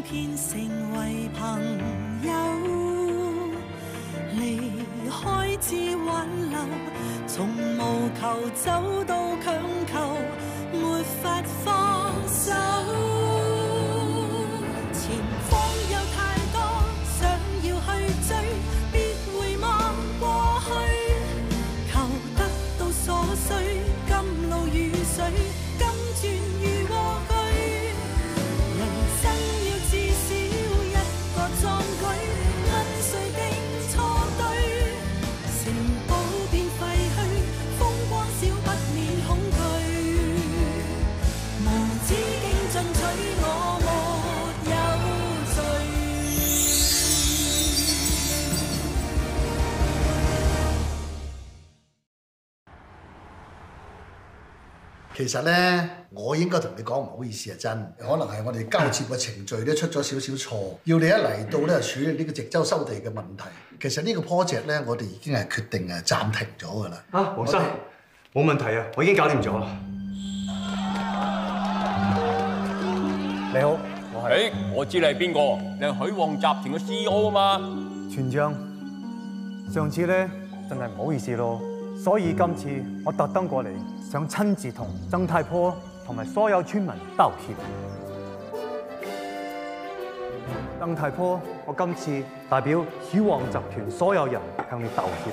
遍成為朋友，離開至挽留，從無求走到強求，沒法放手。前方有太多想要去追，別回望過去，求得到所需，甘露與水，甘轉與禍居。人生要至少一個壯舉，跟誰定錯對，城堡變廢墟，風光少不免恐懼，無止境進取，我沒有罪。 其實咧，我應該同你講唔好意思啊，真，可能係我哋交接嘅程序咧出咗少少錯，要你一嚟到咧處理呢個直州收地嘅問題。其實呢個 project 咧，我哋已經係決定暫停咗㗎啦。 啊，黃生，冇問題啊，我已經搞掂咗啦。 你好，我係。 我知你係邊個？你係許旺集團嘅 CEO 啊嘛。 全章，上次咧真係唔好意思咯，所以今次我特登過嚟，想親自同曾太婆同埋所有村民道歉。曾太婆，我今次代表許旺集團所有人向你道歉。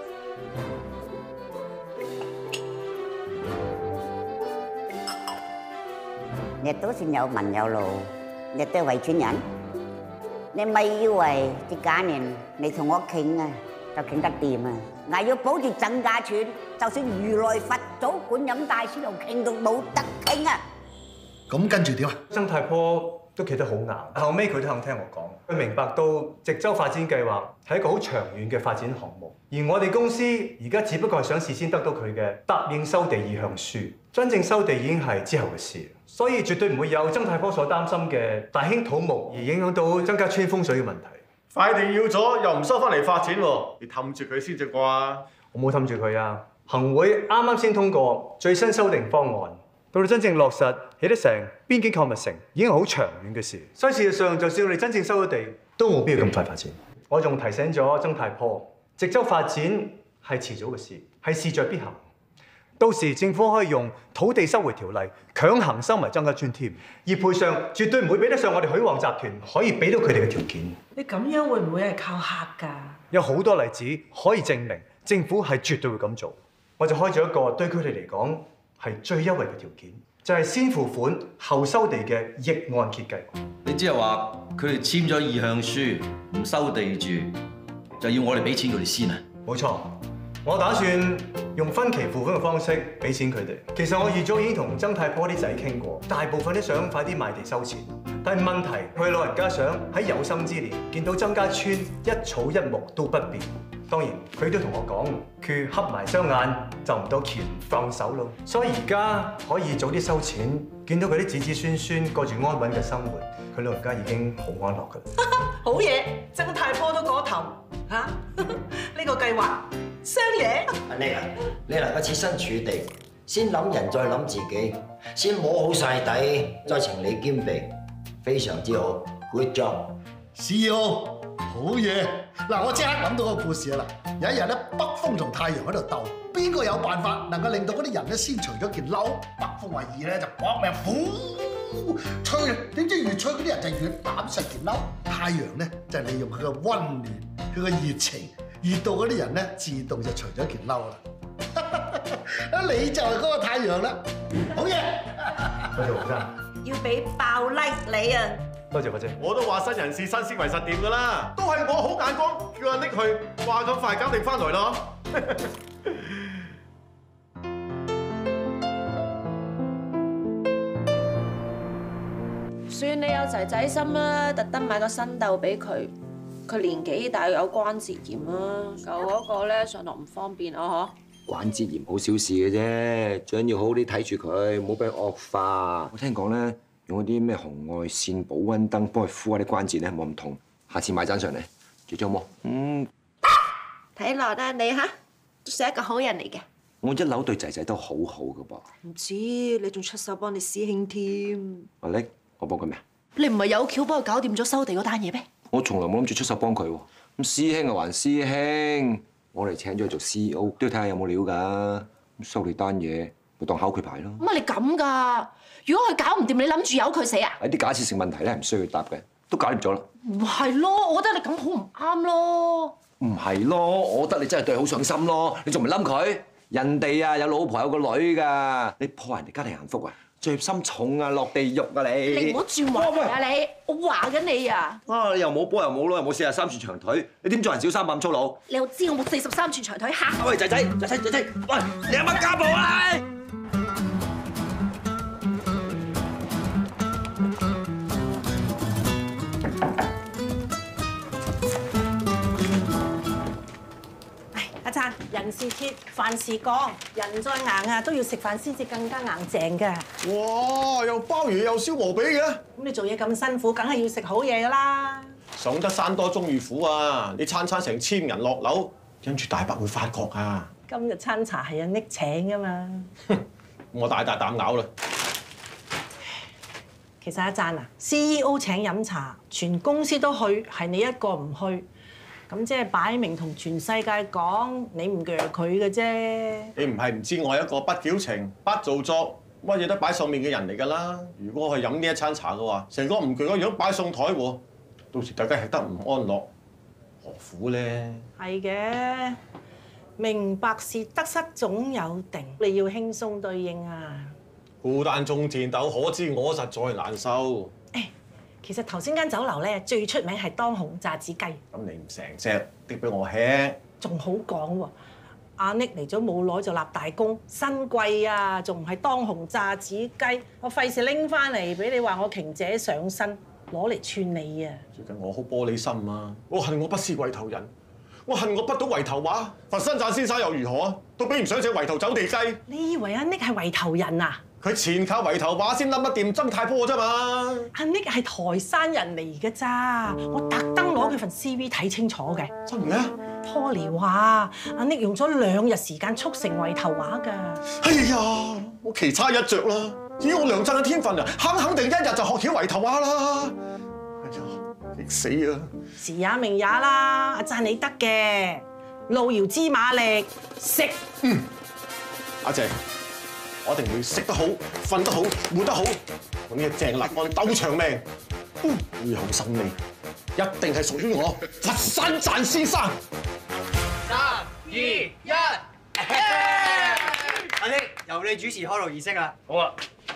你都算有文有路，你都係圍村人，你咪以為啲假年你同我傾啊，就傾得掂啊！我要保住曾家村，就算如來佛祖觀音大師都傾到冇得傾啊！ 咁跟住點啊？ 曾太婆都企得好硬，後尾佢都肯聽我講，佢明白到直州發展計劃係一個好長遠嘅發展項目，而我哋公司而家只不過係想事先得到佢嘅答應收地意向書，真正收地已經係之後嘅事，所以絕對唔會有曾太婆所擔心嘅大興土木而影響到曾家村風水嘅問題。 塊地要咗又唔收翻嚟發展喎，你氹住佢先至啩？ 我冇氹住佢啊！行會啱啱先通過最新修訂方案，到真正落實起得成邊境購物城，已經係好長遠嘅事。所以事實上，就算我哋真正收咗地，都冇必要咁快發展。我仲提醒咗曾太婆，直州發展係遲早嘅事，係事在必行。到時政府可以用土地收回條例強行收埋曾家村添，而賠償絕對唔會比得上我哋許旺集團可以俾到佢哋嘅條件。 你咁樣會唔會係靠客㗎？ 有好多例子可以證明政府係絕對會咁做。我就開咗一個對佢哋嚟講係最優惠嘅條件，就係先付款後收地嘅逆按揭計劃。 你即係話佢哋簽咗意向書，唔收地住，就要我哋俾錢佢哋先啊？ 冇錯。我打算用分期付款嘅方式俾錢佢哋。其實我預早已經同曾太婆啲仔傾過，大部分都想快啲賣地收錢。但係問題，佢老人家想喺有生之年見到曾家村一草一木都不變。當然，佢都同我講，佢合埋雙眼就唔到鉗放手咯。所以而家可以早啲收錢，見到佢啲子子孫孫過住安穩嘅生活，佢老人家已經好安樂㗎啦。 好嘢，曾太婆都過頭嚇，呢個計劃雙贏。 你能夠設身處地，先諗人再諗自己，先摸好晒底，再情理兼備，非常之好 ，good job。CEO 好嘢！嗱，我即刻諗到個故事啦。有一日咧，北風同太陽喺度鬥，邊個有辦法能夠令到嗰啲人咧先除咗件褸？北風話易咧就搏命呼吹，點知越吹嗰啲人就越攬實件褸。太陽咧就利用佢嘅溫暖，佢嘅熱情，熱到嗰啲人咧自動就除咗件褸啦。你就係嗰個太陽啦，好嘢！ 多謝黃生， 要俾爆 like 你啊！ 多謝多謝。 我都話新人事新思維實掂㗎啦，都係我好眼光，叫人拎去，話咁快搞掂翻來咯。 算你有仔仔心啦，特登買個新竇俾佢。佢年紀大有關節炎啦，舊嗰個咧上落唔方便啊嗬。 關節炎好小事嘅啫，最緊要好好啲睇住佢，唔好俾佢惡化。我聽講咧，用嗰啲咩紅外線保溫燈幫佢敷下啲關節咧，冇咁痛。下次買盞上嚟，住咗冇？ 睇落啊，你嚇都係一個好人嚟嘅。 我一樓對仔仔都好好㗎噃。 唔知你仲出手幫你師兄添。 阿力，我幫佢咩？ 你唔係有橋幫佢搞掂咗收地嗰單嘢咩？ 我從來冇諗住出手幫佢喎。咁師兄啊還師兄，我嚟請咗佢做 CEO 都要睇下有冇料㗎。收你單嘢咪當考佢牌咯。 乜你咁㗎？如果佢搞唔掂，你諗住由佢死啊？ 喺啲假設性問題咧，唔需要答嘅，都搞掂咗啦。 唔係咯，我覺得你咁好唔啱咯。 唔係咯，我覺得你真係對佢好上心咯。你仲唔冧佢？人哋啊有老婆有個女㗎，你破人哋家庭幸福啊？罪孽心重啊，落地獄啊你！ 你唔好轉話題啊你！我話緊你啊！ 啊，你又冇波又冇攞，又冇43寸長腿，你點做人小三咁粗魯？ 你又知我冇43寸長腿嚇？ 喂，仔，喂，你有乜家暴啊？ 阿燦，人是鐵，飯是鋼，人再硬啊都要食飯先至更加硬淨㗎。 哇！又鮑魚又燒鵝髀嘅。 咁你做嘢咁辛苦，梗係要食好嘢㗎啦。 上得山多終遇虎啊！你餐成1000銀落樓，跟住大伯會發覺啊！ 今日餐茶係阿 Nick 請㗎嘛。 我大膽咬啦。 其實阿燦啊 ，CEO 請飲茶，全公司都去，係你一個唔去。咁即係擺明同全世界講，你唔鋸佢嘅啫。 你唔係唔知我係一個不矯情、不做作、乜嘢都擺上面嘅人嚟㗎啦。如果我去飲呢一餐茶嘅話，成個唔鋸個樣擺上台喎，到時大家吃得唔安樂，何苦咧？ 係嘅，明白是得失總有定，你要輕鬆對應啊。 孤單中戰鬥，可知我實在難受。 其實頭先間酒樓咧最出名係當紅炸子雞。 咁你唔成隻啲俾我吃？ 仲好講喎，阿 Nick 嚟咗冇耐就立大功，新貴啊，仲唔係當紅炸子雞？我費事拎翻嚟俾你話我瓊姐上身，攞嚟串你啊！ 最近我好玻璃心啊！我恨我不是圍頭人，我恨我不到圍頭話。佛山贊先生又如何啊？都比唔上隻圍頭走地雞。 你以為阿 Nick 係圍頭人啊？ 佢前靠圍頭話先冧得掂曾太坡啫嘛！ 阿 Nick 係台山人嚟嘅咋，我特登攞佢份 CV 睇清楚嘅。 真嘅 ？Polly 話阿 Nick 用咗2日時間速成圍頭話㗎。 哎呀，我棋差一着啦！以我梁振嘅天分啊，肯定1日就學曉圍頭話啦！哎呀，激死啊！ 時也命也啦，阿讚你得嘅，路遙知馬力，食。 阿姐。我一定會食得好、瞓得好、活得好，我呢個鄭立安鬥長命，背後生利一定係屬於我佛山贊先生。 3、2、1，阿 Nick 由你主持開路儀式啊！ 好啊！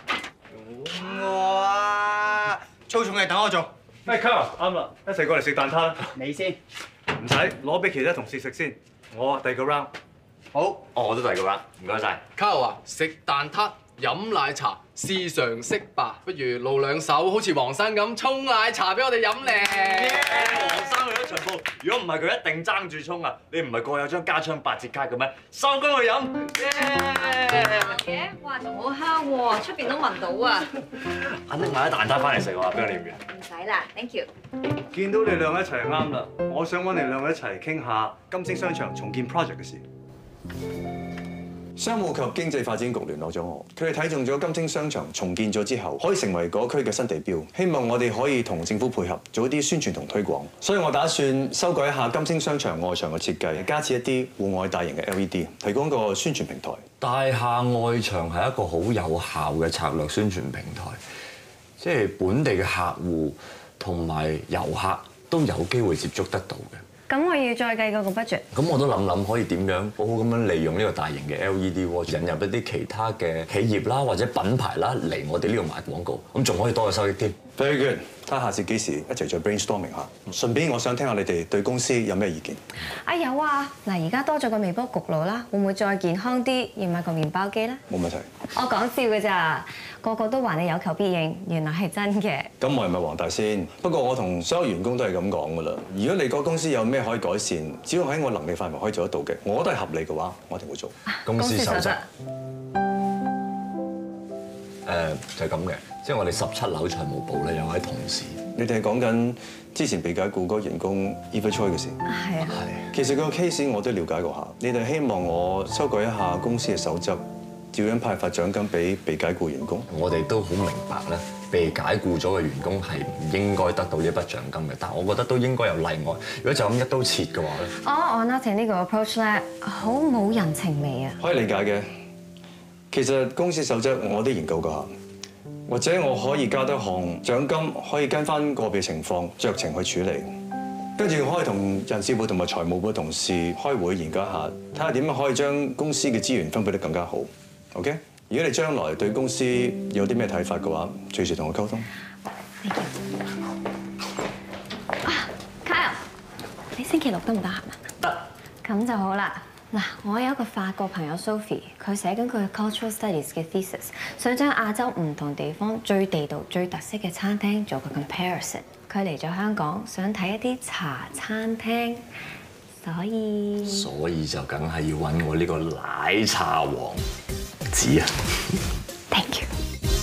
哇！粗重嘅等我做。 喂 Carl 啱啦，一齊過嚟食蛋撻啦。 你先。 唔使，攞俾其他同事食先。我第二個 round。 好， 我都第二個 round，唔該晒。 Carl 話食蛋撻、飲奶茶是常識吧，不如露兩手，好似黃生咁沖奶茶俾我哋飲咧。 黃生去咗場鋪，如果唔係佢一定爭住沖啊！你唔係個有張加槍8折卡嘅咩？收工去飲。 嘢，哇，仲好香喎，出邊都聞到啊！ 阿 Nick 買咗蛋撻翻嚟食喎，邊個要唔要？ 唔使啦 ，thank you。 見到你兩個一齊啱啦，我想揾你兩個一齊傾下金星商場重建 project 嘅事。商務及經濟發展局聯絡咗我，佢哋睇中咗金星商場重建咗之後，可以成為嗰區嘅新地標，希望我哋可以同政府配合，做一啲宣傳同推廣。所以我打算修改一下金星商場外牆嘅設計，加設一啲戶外大型嘅 LED， 提供一個宣傳平台。 大廈外牆係一個好有效嘅策略宣傳平台，即係本地嘅客戶同埋遊客都有機會接觸得到嘅。 咁我要再計嗰個 budget。 咁我都諗可以點樣好好咁樣利用呢個大型嘅 LED wall， 引入一啲其他嘅企業啦或者品牌啦嚟我哋呢度賣廣告，咁仲可以多個收益添。 Very good， 睇下下次幾時一齊再 brainstorming 下。順便我想聽下你哋對公司有咩意見。 有啊，嗱而家多咗個微波焗爐啦，會唔會再健康啲？要買個麵包機咧？ 冇問題。 我講笑嘅咋，個個都話你有求必應，原來係真嘅。 咁我係咪黃大仙？不過我同所有員工都係咁講㗎啦。如果你個公司有咩可以改善，只要喺我能力範圍可以做得到嘅，我覺得係合理嘅話，我一定會做。 公司守則。就係咁嘅，即係我哋17樓財務部咧有位同事。 你哋係講緊之前被解僱嗰個員工 Eva Choi 嘅事。 係啊。 其實個 case 我都了解過下。你哋希望我修改一下公司嘅守則，照樣派發獎金俾被解僱員工。 我哋都好明白咧， 被解僱咗嘅員工係唔應該得到呢一筆獎金嘅，但我覺得都應該有例外。如果就咁一刀切嘅話咧， 我覺得呢個 approach 咧好冇人情味啊！ 可以理解嘅。其實公司守則我都研究過下，或者我可以加多項獎金，可以跟翻個別情況酌情去處理。跟住可以同人事部同埋財務部同事開會研究一下，睇下點樣可以將公司嘅資源分配得更加好。OK？ 如果你將來對公司有啲咩睇法嘅話，隨時同我溝通。 Kyle， 你星期六得唔得閒啊？ 得。 咁就好啦。嗱，我有一個法國朋友 Sophie， 佢寫緊佢嘅 cultural studies 嘅 thesis， 想將亞洲唔同地方最地道、最特色嘅餐廳做個 comparison。佢嚟咗香港，想睇一啲茶餐廳，所以就梗係要揾我呢個奶茶王子啊 ！Thank you。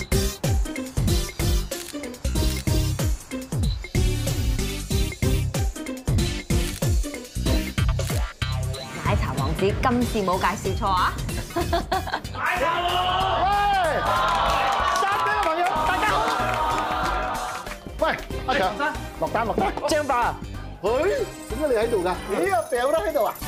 奶茶王子今次冇介紹錯啊！ 奶茶王，三邊嘅朋友大家好。喂，阿強，落單。張伯，點解你喺度㗎？你個病都喺度啊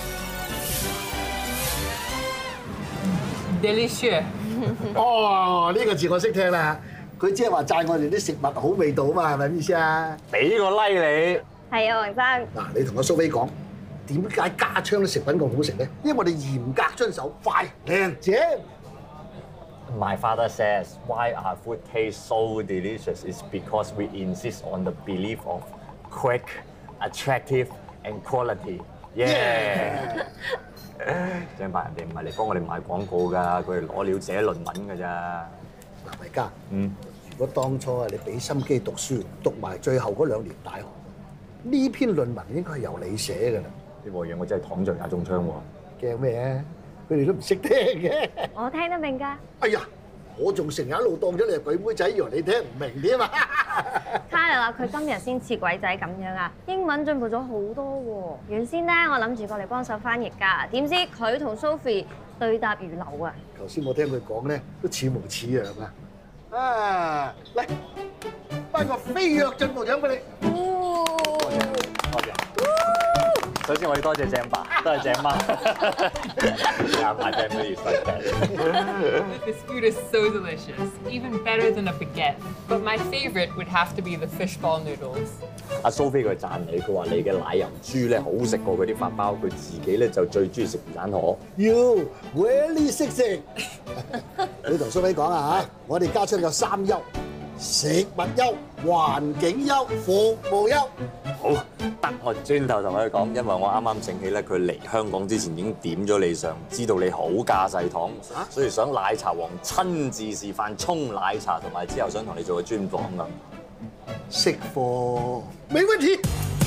？Delicious。 哦，呢個字我識聽啦。佢即係話讚我哋啲食物好味道啊嘛，係咪咁意思啊？ 俾個 like 你。 係啊，黃生。 嗱，你同阿蘇菲講。點解家昌啲食品咁好食咧？因為我哋嚴格遵守快、靚、正。 My father says why our food tastes so delicious is because we insist on the belief of quick, attractive and quality. Yeah. 張伯，人哋唔係嚟幫我哋賣廣告㗎，佢係攞料寫論文㗎咋。 嗱，維嘉，如果當初啊你俾心機讀書，讀埋最後嗰2年大學，呢篇論文應該係由你寫㗎啦。 呢個嘢我真係躺着也中槍喎！ 驚咩啊？佢哋都唔識聽嘅。 我聽得明㗎。 哎呀，我仲成日一路當咗你係鬼妹仔，以為你聽唔明添啊 ！Kyle話佢今日先似鬼仔咁樣啊，英文進步咗好多喎。原先咧我諗住過嚟幫手翻譯㗎，點知佢同 Sophie 對答如流啊！ 頭先我聽佢講咧，都似模似樣啊！啊，嚟頒個飛躍進步獎俾你。 多謝。首先我要多謝鄭爸，多謝鄭媽。My family is like that. This food is so delicious, even better than a baguette. But my favorite would have to be the fishball noodles. 阿蘇菲佢讚你，佢話你嘅奶油豬咧好食過佢啲法包，佢自己咧就最中意食魚蛋河。 You really 識食。你同蘇菲講啊嚇，我哋家昌有3優：食物優、環境優、服務優。 好，得我轉頭同佢講，因為我啱啱醒起咧，佢嚟香港之前已經點咗你上，知道你好架勢堂，所以想奶茶王親自示範沖奶茶，同埋之後想同你做個專訪咁。 識貨，沒問題。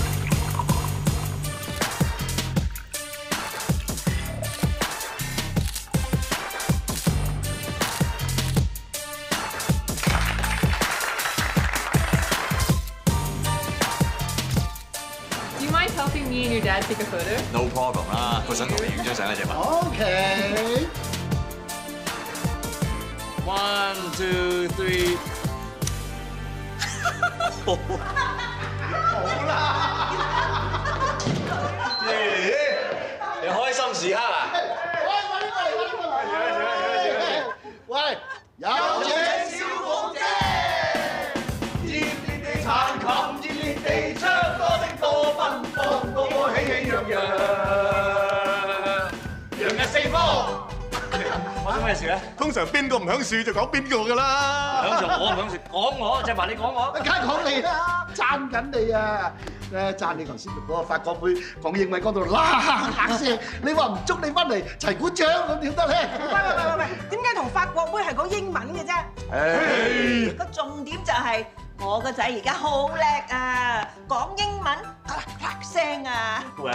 Helping me and your dad take a photo? No problem 啦，佢想同你影張相嘅啫嘛。 OK。 1, 2, 3。 好啦。你開心時刻啊！ 喂，有請小鳳姐，熱烈地彈琴，熱烈地唱歌的多奔放，個個喜氣洋洋，洋溢四方。 發生咩事咧？ 通常邊個唔響樹就講邊個㗎啦。 響樹我唔響樹，講我，鄭爸你講我。 梗係講你啦，讚緊你啊！讚你頭先同嗰個法國妹講英文講到嗱聲，你話唔捉你翻嚟齊鼓掌咁點得咧？ 喂，點解同法國妹係講英文嘅啫？個重點就係我個仔而家好叻啊，講英文咔聲啊！ 喂！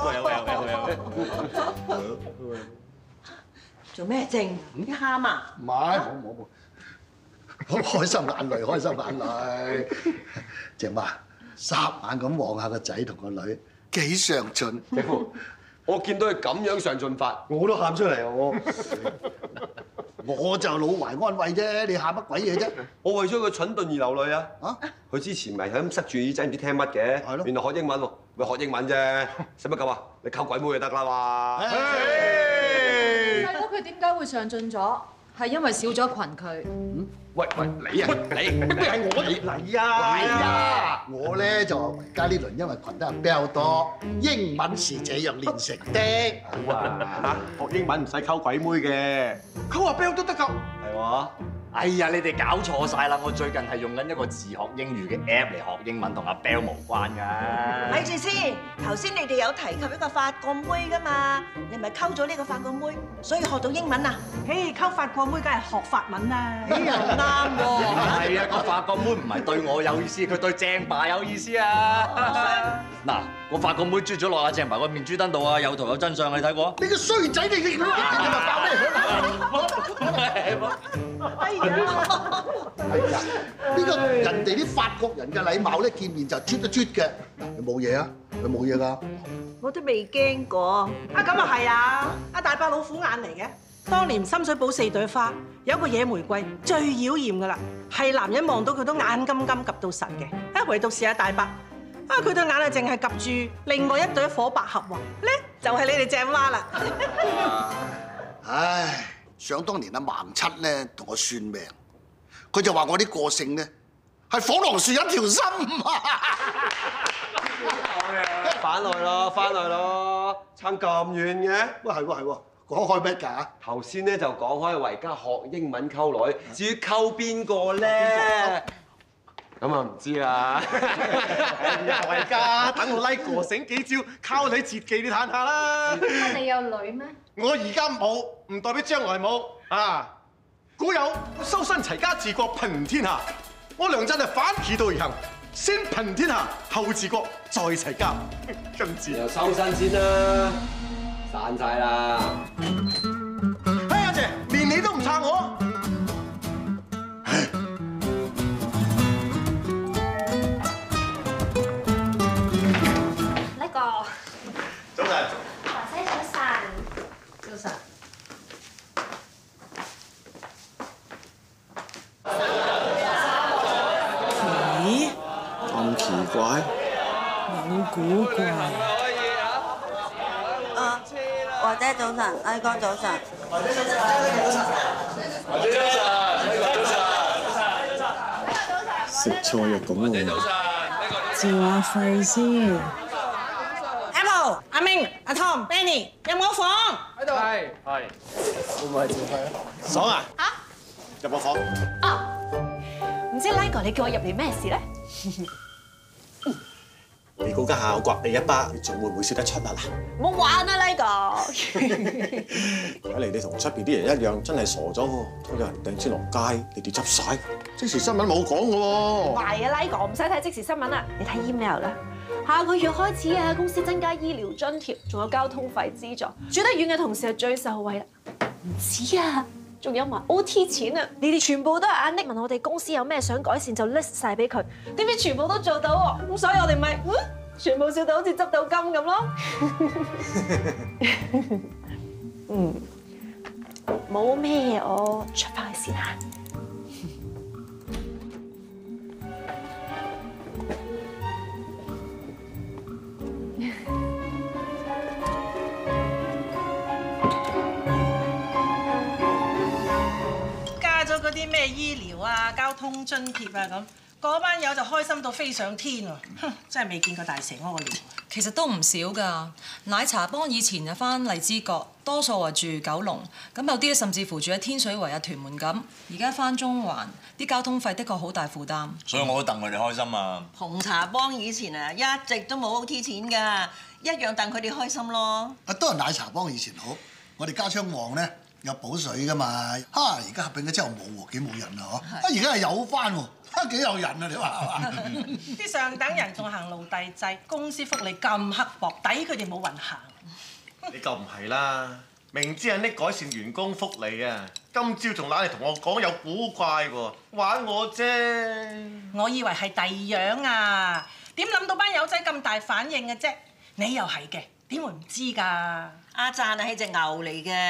做咩靜？唔喊啊？ 唔係，冇，好開心眼淚，開心眼淚。鄭媽霎眼咁望下個仔同個女，幾上進。 姐夫，我見到佢咁樣上進法，我都喊出嚟我。 我就老懷安慰啫，你喊乜鬼嘢啫？ 我為咗佢蠢鈍而流淚啊！佢之前咪係咁塞住耳仔唔知聽乜嘅，係咯，原來學英文喎，咪學英文啫，使乜咁啊？你溝鬼妹就得啦嘛！ 細佬佢點解會上進咗？係因為少咗群佢。 喂，你啊，你咩係我嚟啊！我咧就話維加呢輪因為群得人比較多，英文是這樣練成的。 好啊，學英文唔使溝鬼妹嘅，溝阿 Bell 都得㗎。 係喎。哎呀，你哋搞錯晒啦！我最近係用緊一個自學英語嘅 app 嚟學英文，同阿 Bell 無關㗎。 咪住先，頭先你哋有提及一個法國妹㗎嘛？你咪溝咗呢個法國妹，所以學到英文啊？ 嘿，溝法國妹梗係學法文啦。 又啱喎。 係啊，個法國妹唔係對我有意思，佢對鄭爸有意思啊！嗱，個法國妹啜咗落阿鄭爸個面珠燈度啊，有圖有真相，你睇過？ 你個衰仔，你咪爆咩響？哎呀，呢個人哋啲法國人嘅禮貌咧，見面就啜一啜嘅。你冇嘢啊？你冇嘢㗎？ 我都未驚過。 咁啊係啊！阿大伯老虎眼嚟嘅。當年深水埗4朵花有一個野玫瑰最妖豔㗎啦，係男人望到佢都眼金金及到實嘅。唯獨是阿大伯，佢對眼啊淨係及住另外一朵火百合喎。咧就係你哋正媽啦。 唉，想當年阿盲七咧同我算命，佢就話我啲個性咧係火狼樹一條心啊！ 翻來咯，翻來咯，撐咁遠嘅？ 喂，係喎係喎，講開咩㗎？ 頭先咧就講開維嘉學英文溝女，至於溝邊個咧？咁啊唔知啦。 維嘉，等我拉個醒幾招溝女絕技，你嘆下啦。 你有女咩？ 我而家冇，唔代表將來冇啊！古有修身齊家治國平天下，我梁振係反其道而行，先平天下後治國再齊家。今次又收身先啦，散晒啦！ 哎阿姐，連你都唔撐我。 呢個。 早晨。 華姐早晨。 早晨。咦？ 咁奇怪？ 有古怪。 華姐早晨，阿哥早晨。 華姐早晨，華姐早晨。華姐早晨，早晨。食錯藥咁喎。 照下肺先。Apple、阿明、阿 Tom、Benny 有冇房？ 喺度。係。 會唔會係照肺啊？爽啊！入我房。 唔知 Ligo 你叫我入嚟咩事咧？ 你估家下我刮你一巴，你仲會唔會笑得出啊嗱？ 唔好玩啊 Ligo！ 睇嚟你同出邊啲人一樣，真係傻咗喎！都有人掟錢落街，你哋執晒。即時新聞冇講嘅喎。 係啊 Ligo，唔使睇即時新聞啦，你睇 email 啦。下個月開始啊，公司增加醫療津貼，仲有交通費資助，住得遠嘅同事係最受惠啦。唔止啊！仲有埋 OT 錢啊！你哋全部都係阿 Nick 問我哋公司有咩想改善就 list 晒俾佢，點知全部都做到喎！咁所以我哋咪全部笑到好似執到金咁咯。冇咩，我出翻去先啦。 嗰啲咩醫療啊、交通津貼啊咁，嗰班友就開心到飛上天喎！哼，真係未見過大蛇屙尿。 其實都唔少㗎。奶茶幫以前就翻荔枝角，多數話住九龍，咁有啲甚至乎住喺天水圍啊、屯門咁。而家翻中環，啲交通費的確好大負擔。 所以我都戥佢哋開心啊！ 紅茶幫以前啊一直都冇 OT 錢㗎，一樣戥佢哋開心咯。 都係奶茶幫以前好，我哋家昌旺咧。有補水噶嘛？而家合併咗之後冇喎，幾冇人啊嗬！而家係有翻喎，幾有人啊！你話係嘛？ 啲上等人仲行奴隸制，公司福利咁刻薄，抵佢哋冇運行。 你就唔係啦，明知阿 Nick 改善員工福利啊，今朝仲懶嚟同我講有古怪喎，玩我啫。 我以為係第二樣啊，點諗到班友仔咁大反應嘅啫？你又係嘅，點會唔知㗎？ 阿贊係隻牛嚟嘅，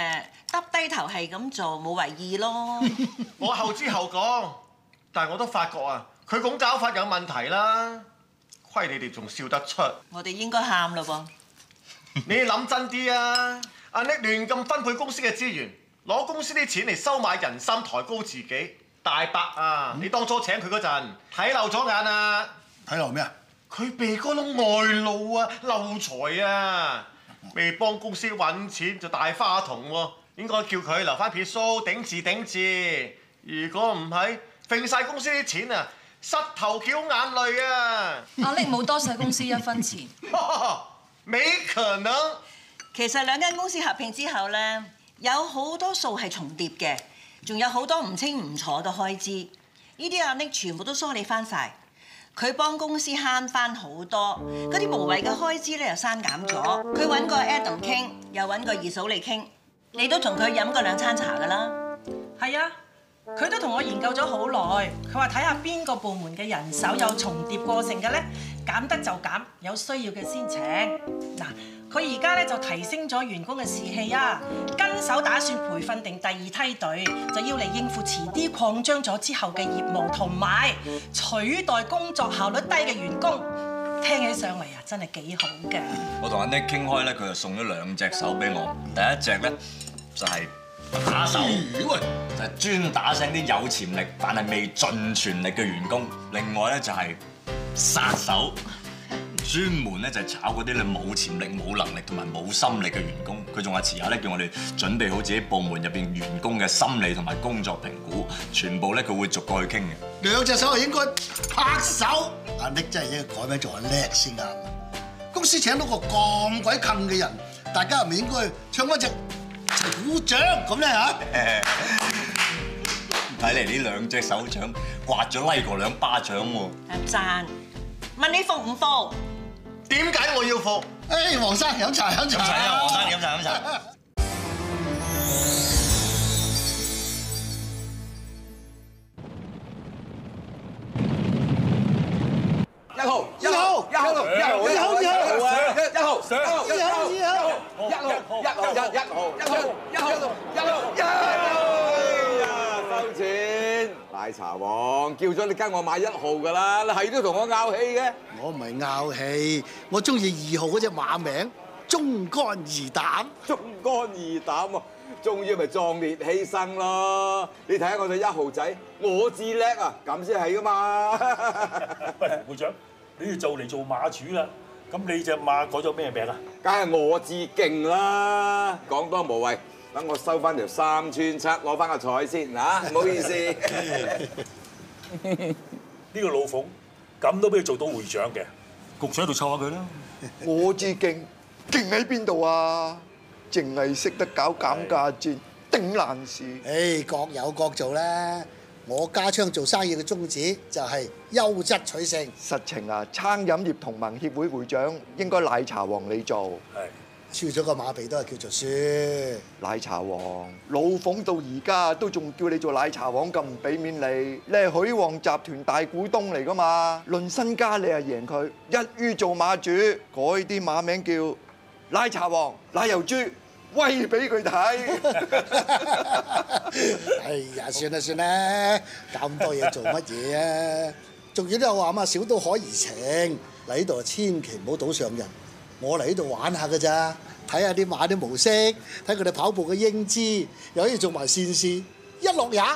耷低頭係咁做，冇為意咯。 我後知後覺，但係我都發覺啊，佢咁搞法有問題啦。虧你哋仲笑得出。 我哋應該喊嘞噃。 你諗真啲啊！阿 Nick 亂咁分配公司嘅資源，攞公司啲錢嚟收買人心，抬高自己。大伯啊，你當初請佢嗰陣睇漏咗眼啊！ 睇漏咩啊？ 佢鼻哥窿外露啊，漏財啊！未幫公司揾錢就大花筒喎，應該叫佢留翻撇須頂字。如果唔係，揈晒公司啲錢啊，膝頭翹眼淚啊！ 阿力冇多曬公司一分錢。 沒可能。 其實兩間公司合併之後咧，有好多數係重疊嘅，仲有好多唔清唔楚嘅開支。呢啲阿 Nick 全部都梳理翻晒。佢幫公司慳翻好多，嗰啲無謂嘅開支咧又刪減咗。佢揾個 Adam 傾，又揾個二嫂嚟傾，你都同佢飲過2餐茶㗎啦。 係啊，佢都同我研究咗好耐。佢話睇下邊個部門嘅人手有重疊過程嘅咧，減得就減，有需要嘅先請。嗱，佢而家咧就提升咗員工嘅士氣啊，跟手打算培訓定第2梯隊，就要嚟應付遲啲擴張咗之後嘅業務，同埋取代工作效率低嘅員工。聽起上嚟啊，真係幾好㗎。 我同阿 Nick 傾開咧，佢就送咗2隻手俾我。第一隻咧就係打手，就係專打醒啲有潛力但係未盡全力嘅員工。另外咧就係殺手。專門咧就係炒嗰啲你冇潛力、冇能力同埋冇心力嘅員工。佢仲話遲下咧叫我哋準備好自己部門入邊員工嘅心理同埋工作評估，全部咧佢會逐個去傾嘅。 2隻手係應該拍手。阿 Nick 真係應該改名做阿叻先啱。公司請到個咁鬼坑嘅人，大家係咪應該唱翻隻齊鼓掌咁咧嚇？ 睇嚟呢2隻手掌刮咗拉過2巴掌喎。 讚，問你服唔服？ 點解我要服？ 誒，黃生飲茶。 飲茶啊，黃生飲茶。 1號，1號，1號，1號，收錢。奶茶王叫咗你跟我買1號㗎啦，你係都同我拗氣嘅。 我唔係拗氣，我中意2號嗰隻馬名，忠肝義膽。 忠肝義膽啊！終於咪壯烈犧牲咯！你睇下我對1號仔，我至叻啊，咁先係㗎嘛！ 喂，會長，你要就嚟做馬主啦，咁你隻馬改咗咩名啊？ 梗係我至勁啦！講多無謂，等我收翻條3寸7，攞翻個彩先嚇，唔好意思。 呢個老馮咁都俾佢做到會長嘅，局長喺度湊下佢啦。 我至勁喺邊度啊？淨係識得搞減價戰，頂爛事。 誒，各有各做啦。我家昌做生意嘅宗旨就係優質取勝。 實情啊，餐飲業同盟協會會長應該奶茶王你做。 係。輸咗個馬鼻都係叫做輸。 奶茶王，老馮到而家都仲叫你做奶茶王咁唔俾面你，你係許旺集團大股東嚟㗎嘛？論身家你係贏佢，一於做馬主，改啲馬名叫奶茶王、奶油豬，威俾佢睇。 哎呀，算啦，搞咁多嘢做乜嘢啊？仲要都有話嘛，小賭可怡情，嚟呢度千祈唔好賭上人。我嚟呢度玩下㗎咋，睇下啲馬啲模式，睇佢哋跑步嘅英姿，又可以做埋善事，一樂也。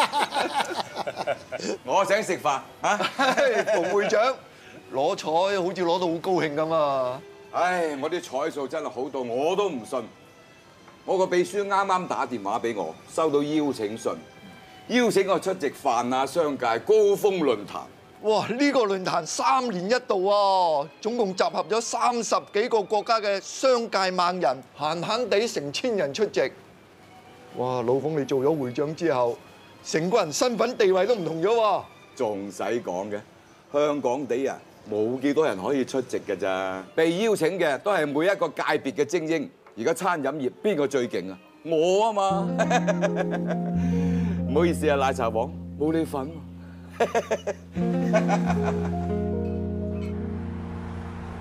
我請食飯嚇， 馮會長攞彩好似攞到好高興咁啊！ 唉，我啲彩數真係好到我都唔信。我個秘書啱啱打電話俾我，收到邀請信，邀請我出席泛亞商界高峰論壇。 哇！呢個論壇3年1度啊，總共集合咗30幾個國家嘅商界猛人，閒閒地成1000人出席。哇！老馮你做咗會長之後，成個人身份地位都唔同咗喎。 仲使講嘅？香港地啊，冇幾多人可以出席㗎咋？被邀請嘅都係每一個界別嘅精英。而家餐飲業邊個最勁啊？我啊嘛！唔好意思啊，奶茶王冇你份。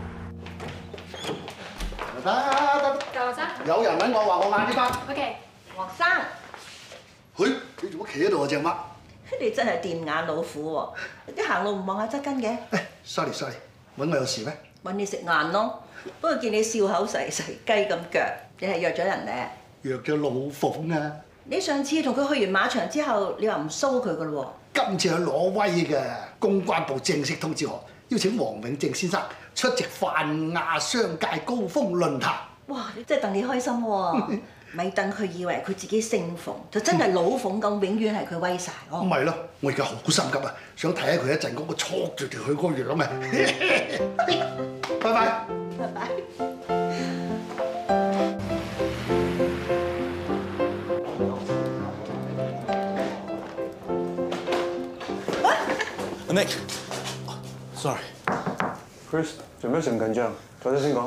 得， 夠啦， 有人揾我話我晏啲翻。 OK。 黃生， 嘿，你做乜企喺度啊，隻媽？ 你真係掂眼老虎喎！啲行路唔望下側跟嘅。 sorry，揾我有事咩？ 揾你食晏咯。不過見你笑口噬噬雞咁腳，你係約咗人咧？ 約咗老鳳啊！ 你上次同佢去完馬場之後，你話唔騷佢噶咯喎？今次係攞威嘅，公關部正式通知我，邀請黃永正先生出席泛亞商界高峰論壇。 哇！你真係戥你開心喎！咪等佢以為佢自己姓馮，就真係老馮咁，永遠係佢威晒咯。 唔係咯，我而家好心急啊，想睇下佢一陣嗰個戳住條佢個樣啊！拜拜。 拜拜。 Nick，sorry，Chris，做咩咁緊張？坐低先講。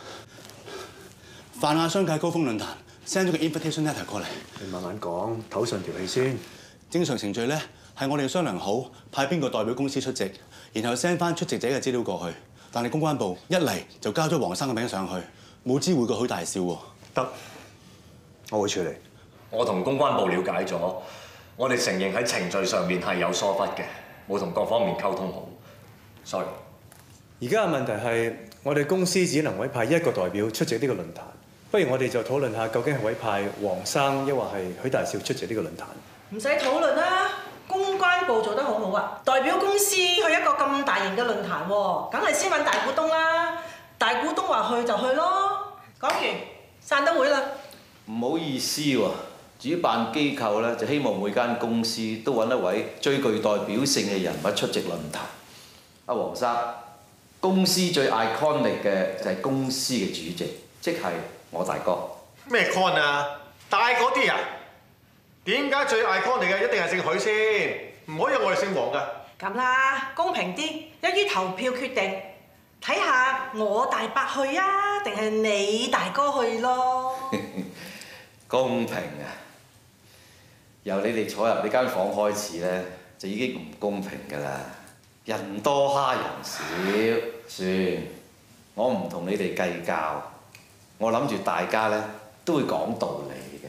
泛亞商界高峰論壇 send 咗個 invitation letter 過嚟。 你慢慢講，唞順條氣先。 正常程序咧係我哋商量好派邊個代表公司出席，然後 send 翻出席者嘅資料過去。但係公關部一嚟就交咗黃生嘅名上去，冇知會個許大笑喎。 得，我會處理。 我同公關部了解咗，我哋承認喺程序上面係有疏忽嘅，冇同各方面溝通好。sorry。 而家嘅問題係，我哋公司只能委派一個代表出席呢個論壇。不如我哋就討論下，究竟係委派黃生，抑或係許大少出席呢個論壇？ 唔使討論啦，公關部做得好好啊！代表公司去一個咁大型嘅論壇喎，梗係先揾大股東啦。大股東話去就去咯。講完，散得會啦。 唔好意思喎，主辦機構咧就希望每間公司都揾一位最具代表性嘅人物出席論壇。阿黃生，公司最 iconic 嘅就係公司嘅主席，即係我大哥。 咩 con 啊？大嗰啲啊？點解最 iconic 嘅一定係姓許先？唔可以我哋姓黃㗎。 咁啦，公平啲，一於投票決定，睇下我大伯去啊，定係你大哥去咯。 公平啊！由你哋坐入呢間房開始咧，就已經唔公平㗎啦。人多蝦人少，算我唔同你哋計較。我諗住大家咧都會講道理嘅。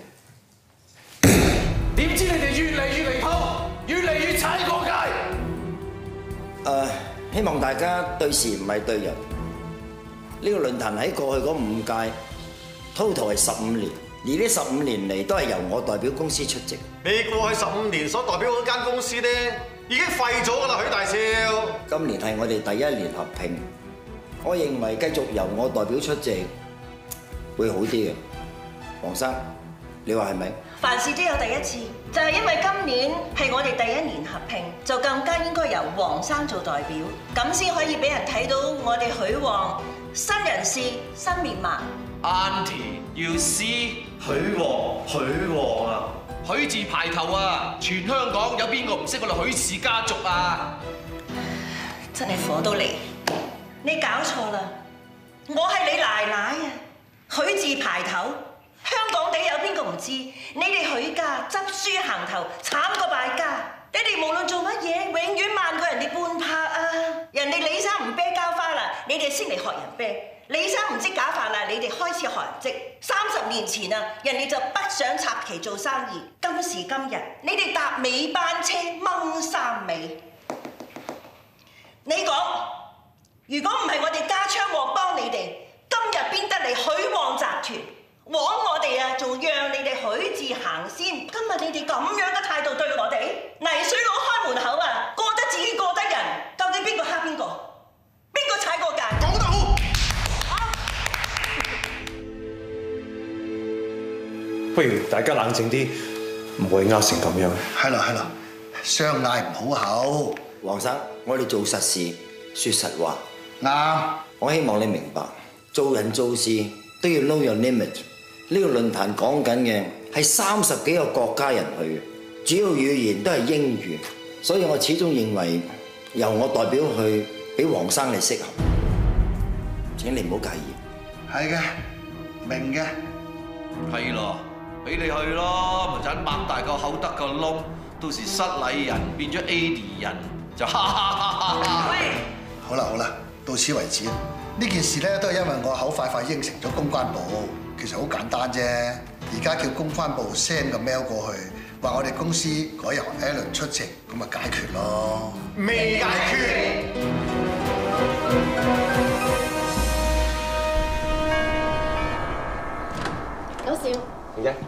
點知你哋越嚟越離譜，越嚟越踩過界。 希望大家對事唔係對人。呢個論壇喺過去嗰5屆 total 係15年，而呢15年嚟都係由我代表公司出席。 你過去15年所代表嗰間公司咧，已經廢咗㗎啦，許大少。 今年係我哋第1年合併，我認為繼續由我代表出席會好啲嘅。黃生，你話係咪？ 凡事都有第一次，就係因為今年係我哋第1年合併，就更加應該由黃生做代表，咁先可以俾人睇到我哋許黃新人事新面貌。 Auntie，要see 許黃啊，許字排頭啊！全香港有邊個唔識我哋許氏家族啊？ 真係火到嚟！你搞錯啦，我係你奶奶啊！許字排頭。香港地有邊個唔知？你哋許家執輸行頭，慘過敗家。你哋無論做乜嘢，永遠慢過人哋半拍啊！人哋李生唔啤膠花啦，你哋先嚟學人啤；李生唔織假髮啦，你哋開始學人織。30年前啊，人哋就北上插旗做生意。今時今日，你哋搭尾班車掹衫尾。你講，如果唔係我哋加槍王幫你哋，今日邊得嚟許黃集團？枉我哋啊，仲讓你哋許字行先。今日你哋咁樣嘅態度對我哋，泥水佬開門口啊，過得自己過得人，究竟邊個蝦邊個？邊個踩過界？講得好！ 不如大家冷靜啲，唔會拗成咁樣。 係啦，相嗌唔好口。 黃生，我哋做實事，說實話。 啱。 我希望你明白，做人做事都要 know your limit。呢個論壇講緊嘅係30幾個國家人去嘅，主要語言都係英語，所以我始終認為由我代表去俾黃生你適合。請你唔好介意。 係嘅，明嘅。 係咯，俾你去咯，咪就擘大個口得個窿，到時失禮人變咗 AD 人就哈哈哈哈。 喂，好啦，到此為止。呢件事咧都係因為我口快應承咗公關部。其實好簡單啫， 而家叫公關部 send 個 mail 過去，話我哋公司改由 Alan 出席，咁咪解決咯。 未解決。 搞笑。 點啫？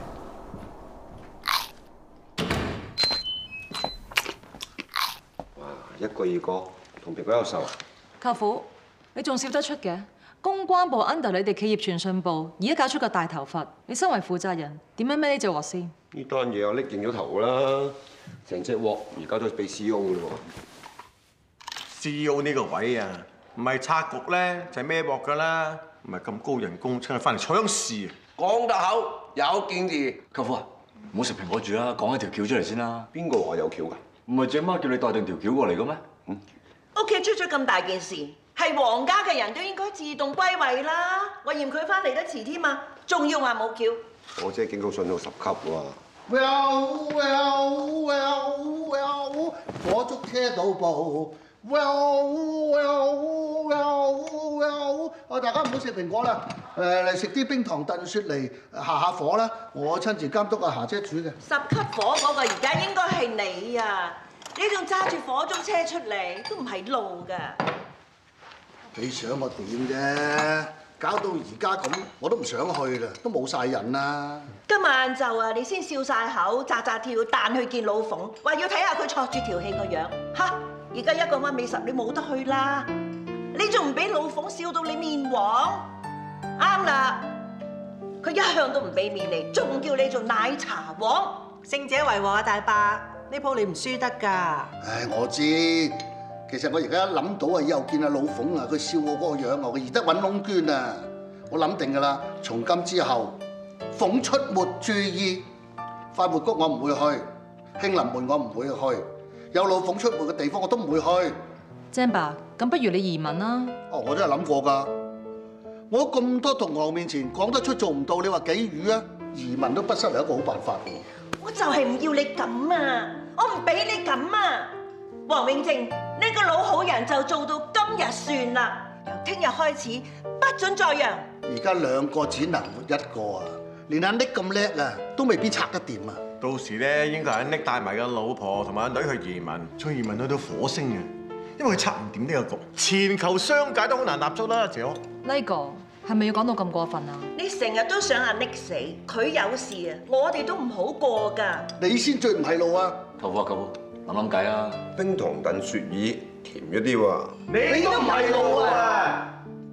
哇！一個二個同蘋果有仇啊！ 舅父，你仲笑得出嘅？公關部 under 你哋企業傳訊部，而家搞出個大頭佛，你身為負責人，點樣孭呢隻鑊先？ 呢單嘢我拎認咗頭啦，成隻鑊而家都係俾 CEO 嘅喎。 CEO 呢個位啊，唔係拆局咧，就係孭鑊㗎啦，唔係咁高人工請佢翻嚟搶事。 講得口有建議， 舅父啊，唔好食蘋果住啦，講一條橋出嚟先啦。 邊個話有橋㗎？ 唔係鄭媽叫你帶定條橋過嚟嘅咩？ 屋企出咗咁大件事，係皇家嘅人都應該自動歸位啦。我嫌佢翻嚟得遲添嘛，仲要話冇橋。 我姐警告信到10級喎。 Well，火燭車到步。Well，大家唔好食蘋果啦，嚟食啲冰糖燉雪梨下火啦。我親自監督阿霞姐煮嘅。 10級火嗰個而家應該係你啊！你仲揸住火燭車出嚟，都唔係路㗎。 你想我點啫？搞到而家咁，我都唔想去啦，都冇晒癮啦。 今晚晏晝啊，你先笑晒口，扎扎跳彈去見老馮，話要睇下佢挫住條氣個樣。嚇！而家1個1尾10，你冇得去啦。你仲唔俾老馮笑到你面黃？啱啦，佢一向都唔俾面你，仲叫你做奶茶王。 勝者為王啊，大伯，呢鋪你唔輸得㗎。 唉，我知。其實我而家諗到啊，以後見阿老馮啊，佢笑我嗰個樣啊，佢易得揾窿捐啊！我諗定㗎啦，從今之後，馮出沒注意，快活谷我唔會去，興林門我唔會去，有老馮出沒嘅地方我都唔會去。 鄭爸，咁不如你移民啦。 哦，我真係諗過㗎。我咁多同行面前講得出做唔到，你話幾語啊？移民都不失為一個好辦法喎。 我就係唔要你咁啊！我唔俾你咁啊！黃永正，呢個老好人就做到今日算啦，由聽日開始不准再讓。 而家2個只能活1個啊！連阿 Nick 咁叻啊，都未必拆得掂啊！ 到時咧，應該係阿 Nick 帶埋個老婆同埋阿女去移民，將移民去到火星嘅，因為佢拆唔掂呢個局，全球商界都好難立足啦，姐。 呢個係咪要講到咁過分啊？ 你成日都想阿 Nick 死，佢有事啊，我哋都唔好過㗎。 你先最唔係路啊！ 舅父啊，舅父，諗計啊！ 冰糖燉雪耳甜咗啲喎。 你都唔係路啊！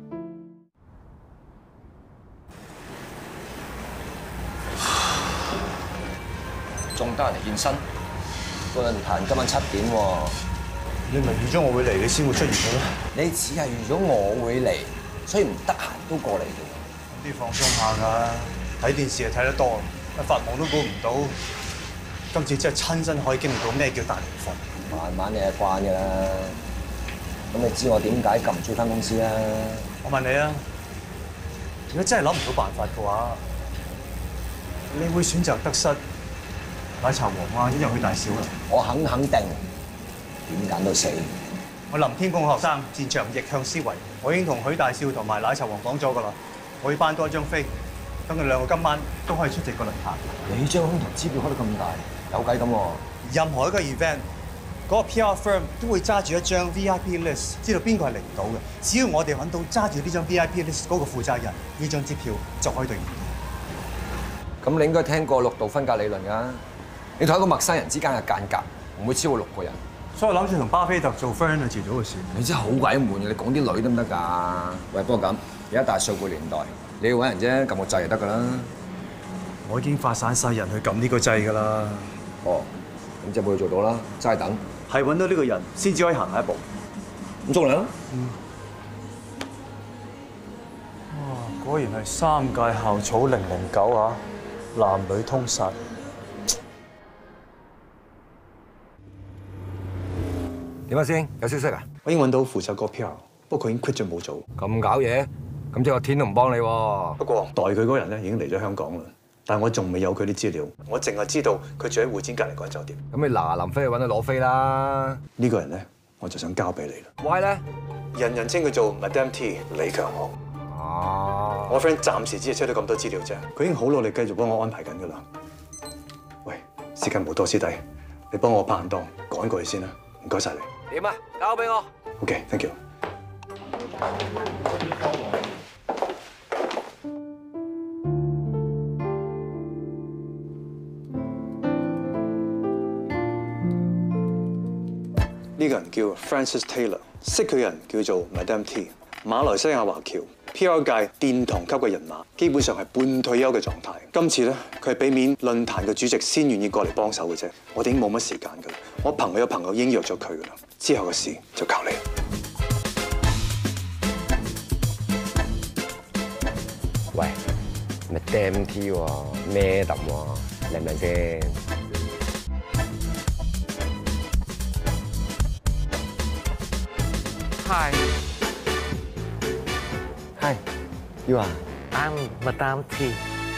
仲得人嚟現身，個論壇今晚7點喎。 你咪預咗我會嚟，你先會出現嘅咩？ 你只係預咗我會嚟，所以唔得閒都過嚟嘅。 啲放鬆下㗎，睇電視係睇得多，發夢都估唔到，今次真係親身可以經歷到咩叫大龍鳳。 慢慢你係慣㗎啦。咁你知我點解咁唔中意返公司啊？ 我問你啊，如果真係諗唔到辦法嘅話，你會選擇得失奶茶王啊，一樣去大小啊？ 我肯定，點揀都死。 我林天公學生擅長逆向思維，我已經同許大少同埋奶茶王講咗㗎啦，我要頒多一張飛，等佢2個今晚都可以出席個論壇。 你張空頭支票開得咁大，有計咁喎。 任何一個 event，嗰個 PR firm 都會揸住一張 VIP list， 知道邊個係嚟唔到嘅。只要我哋揾到揸住呢張 VIP list 嗰個負責人，呢張支票就可以兌現。 咁你應該聽過6度分隔理論㗎。你同一個陌生人之間嘅間隔唔會超過6個人。 所以我諗住同巴菲特做 friend 係遲早嘅事。 你真係好鬼悶嘅，你講啲女得唔得㗎？喂，不過咁，而家大數據年代，你要揾人啫，撳個掣就得㗎啦。 我已經發散晒人去撳呢個掣㗎啦。 哦，咁即係冇嘢做到啦，齋等。 係揾到呢個人先至可以行下一步。 咁做嚟啦。 哇！果然係3屆校草009啊，男女通殺。 點啊先？有消息啊？ 我已經揾到負責個 PR，不過佢已經 quit 咗冇做。 咁搞嘢，咁即係話天都唔幫你喎。 不過代佢嗰個人咧已經嚟咗香港啦，但係我仲未有佢啲資料，我淨係知道佢住喺會展隔離嗰間酒店。 咁你嗱臨飛去揾佢攞飛啦。 呢個人咧，我就想交俾你啦。 Why 咧？ 人人稱佢做 Madam T 李強雄。 啊！ 我 friend 暫時只係出到咁多資料啫，佢已經好努力繼續幫我安排緊㗎啦。喂，時間冇多，師弟，你幫我拍硬檔趕過去先啦，唔該晒你。 點啊？交俾我。 OK，thank you。呢個人叫 Francis Taylor， 識佢嘅人叫做 Madam T， 馬來西亞華僑 PR 界殿堂級嘅人馬，基本上係半退休嘅狀態。今次咧，佢係俾面論壇嘅主席先願意過嚟幫手嘅啫。我哋已經冇乜時間㗎啦，我朋友已經約咗佢㗎啦，之後嘅事就靠你。 喂，Madam T 喎，Madam喎，靚唔靚先？ Hi. Hi. You are? I'm Madam T.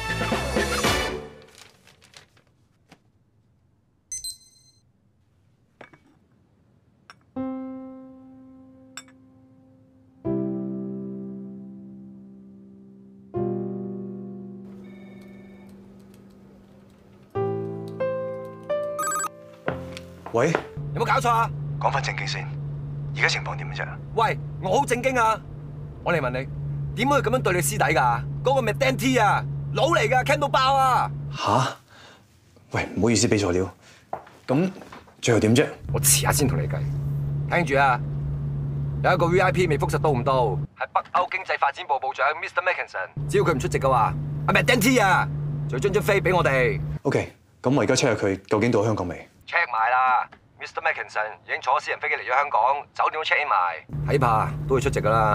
喂， 有冇搞錯啊？ 講翻正經先，而家情況點啫？ 喂，我好正經啊！我嚟問你，點可以咁樣對你師弟㗎？嗰個咪 Madam T 啊，佬嚟㗎 ，can 到爆啊！ 吓？喂，唔好意思俾錯料。咁最後點啫？ 我遲下先同你計。聽住啊，有一個 VIP 未覆實到唔到，係北歐經濟發展部部長 Mr. Mackinson， 只要佢唔出席嘅話，阿 Madam T 啊，就將張飛俾我哋。 OK， 咁我而家 check 下佢究竟到香港未 ？check 埋啦。 Mr. Mackinson 已經坐私人飛機嚟咗香港，酒店都 check in 埋，睇怕都會出席噶啦。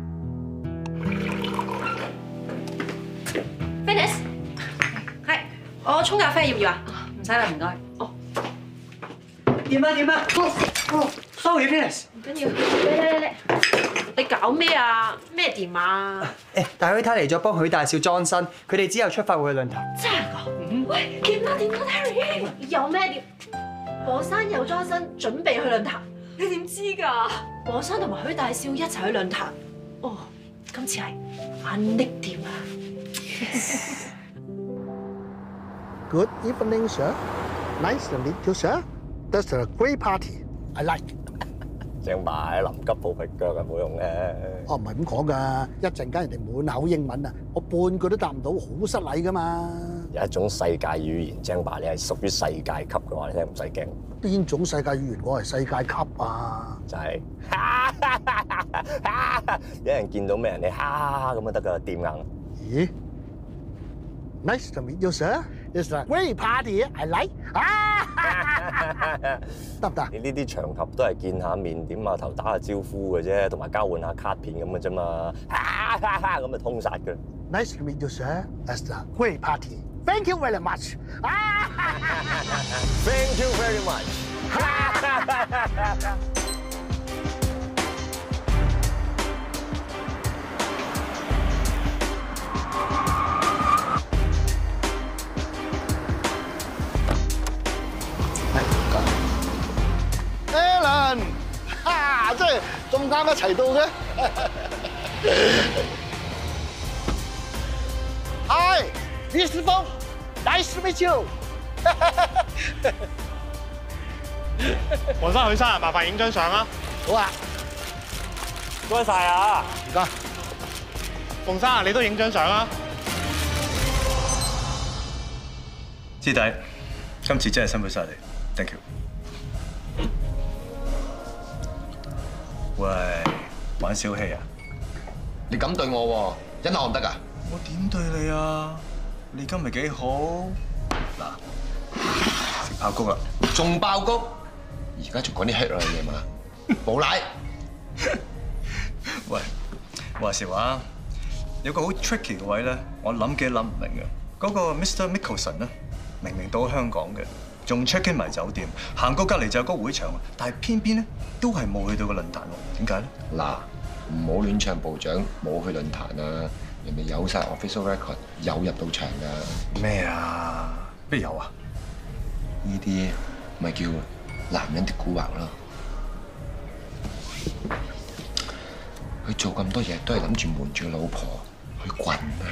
Venus， 係，我沖咖啡要唔要啊？唔使啦，唔該。哦。 點啊？Sorry Venus。 唔緊要，嚟，你搞咩啊？咩電話？ 誒，大許太嚟咗幫許大少裝身，佢哋之後出發會去論壇。 真係㗎？喂，點啊，Harry？ 有咩點？ 火山有裝身，準備去論壇。你點知㗎？火山同埋許大少一齊去論壇。哦，今次係阿 Nick 點啊 ？Good evening, sir. Nice to meet you, sir. That's a great party. I like. 正埋臨急抱佛腳啊，冇用嘅。 哦，唔係咁講㗎，一陣間人哋滿口英文啊，我半句都答唔到，好失禮㗎嘛。 有一種世界語言，正話你係屬於世界級嘅話，你聽唔使驚。 邊種世界語言我係世界級啊？ 就係、有人見到咩人你哈咁就得㗎，掂硬。 咦 ？Nice to meet you, sir. It's a great party. I like. 得唔得？ 你呢啲場合都係見下面、點下頭、打下招呼嘅啫，同埋交換下卡片咁嘅啫嘛。咁就通殺㗎。 Nice to meet you, sir. It's a great party. Thank you very much. Thank you very much. ，Alan， 真係咁啱一齊到嘅。Hi。 Mr. Fong, nice to meet you。 黃生、許生，麻煩影張相啦。 好啊， 唔該晒啊。 唔該。 馮生啊，你都影張相啦。 師弟，今次真係辛苦晒你 ，thank you。喂，玩小氣啊？ 你咁對我喎，忍下我唔得㗎？ 我點對你啊？你今日幾好？嗱，食爆谷啦， 仲爆谷？而家仲講啲 hit 嘅嘢嘛？冇奶。 喂，話時話，有個好 tricky 嘅位咧，我諗幾諗唔明嘅。嗰個 Mr. Mickelson 咧，明明到香港嘅，仲 check in 埋酒店，行過隔離就有個會場，但係偏偏咧都係冇去到個論壇喎。點解咧？ 嗱，唔好亂唱部長冇去論壇啊！人哋有晒 official record， 有入到場㗎。 咩啊？邊有啊？ 呢啲咪叫男人的蠱惑咯。佢做咁多嘢都係諗住瞞住老婆去滾啊！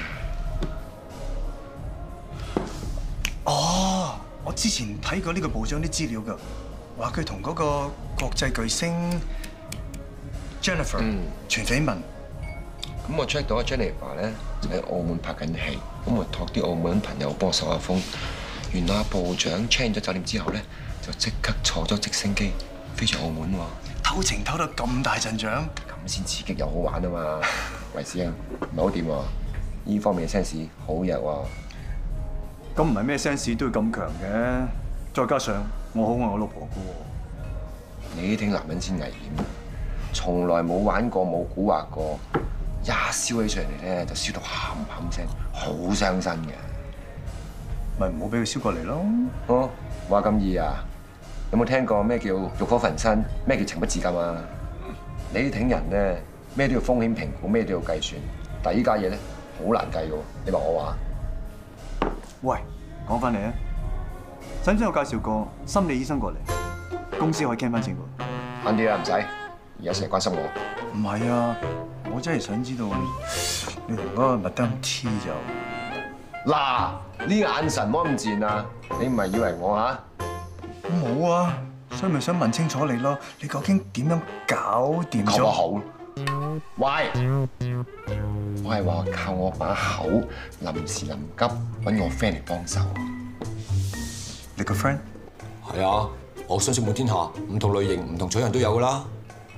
哦，我之前睇過呢個部長啲資料㗎，話佢同嗰個國際巨星 Jennifer 傳緋聞。 咁我 check 到阿 Jennifer 咧就喺澳門拍緊戲，咁我託啲澳門朋友幫我收下風。原來阿部長 check 咗酒店之後咧，就即刻坐咗直升機飛上澳門喎。 偷情偷到咁大陣仗， 咁先刺激又好玩啊嘛！維斯啊，唔係好掂喎，呢方面嘅 sense 好弱喎。 咁唔係咩 sense 都要咁強嘅，再加上我好愛我老婆㗎喎。 你啲男人先危險，從來冇玩過冇蠱惑過，一燒起上嚟咧就燒到冚冚聲，好傷身嘅。 咪唔好俾佢燒過嚟咯。 哦，話咁易啊？有冇聽過咩叫欲火焚身，咩叫情不自禁啊？你啲挺人咧，咩都要風險評估，咩都要計算，但係依家嘢咧好難計嘅喎。你話我話？ 喂，講翻嚟啊！使唔使我介紹個心理醫生過嚟？公司可以傾翻錢喎。 晏啲啦，唔使。而家成日關心我。 唔係啊，我真係想知道你同嗰個 Madam T 就嗱，呢眼神唔好咁賤啊！你唔係以為我嚇？ 冇啊，所以咪想問清楚你咯。你究竟點樣搞掂咗？ 靠把口。喂，我係話靠我把口，臨時臨急揾我 friend 嚟幫手。 你個 friend？ 係啊，我相信滿天下唔同類型、唔同取向都有噶啦。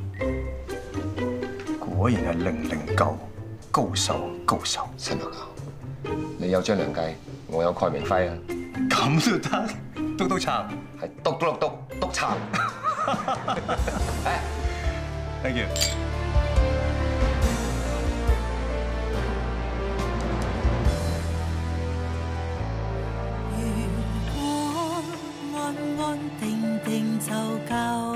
果然係009高手高手。 細麥啊，你有張良計，我有蓋明輝啊。 咁都得？督督撐係督撐。 Thank you。 安安定定就夠，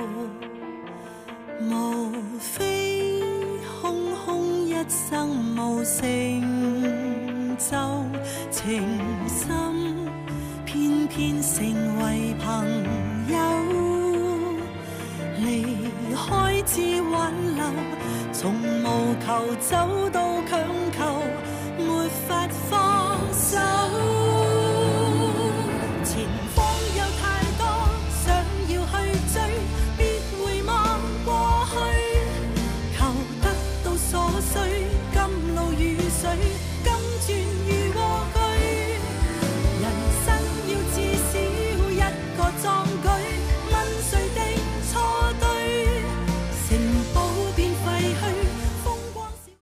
無非空空一生無成就，情深偏偏成為朋友，離開至挽留，從無求走到強求。